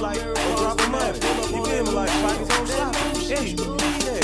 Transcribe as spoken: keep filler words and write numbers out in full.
like, or dropping money. You feel me? Like, pockets on stop. Yeah, yeah.